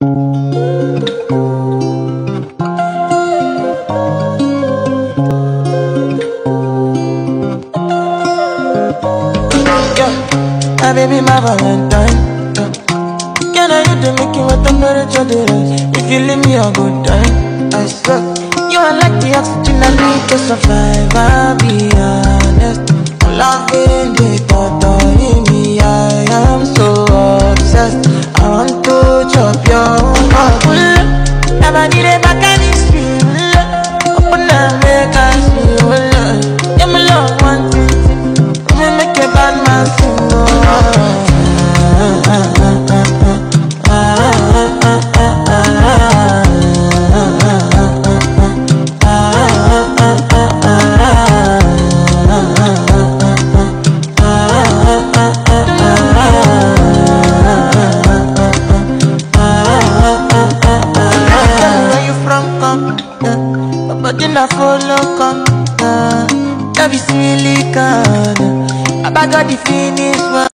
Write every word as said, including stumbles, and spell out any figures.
My baby, my Valentine. Yeah. Can I you to make you what temperature they rise? If you leave me a good time, I swear. You are like the oxygen I need to survive. I'll be honest. I'm loving the thought of me. I am so obsessed. I want to chop your heart. Never did it back and it's real. Open up, make us feel. Yeah, my love one thing. We make a bad man sing. But then I follow come, uh, that be really kind. I got the finish one.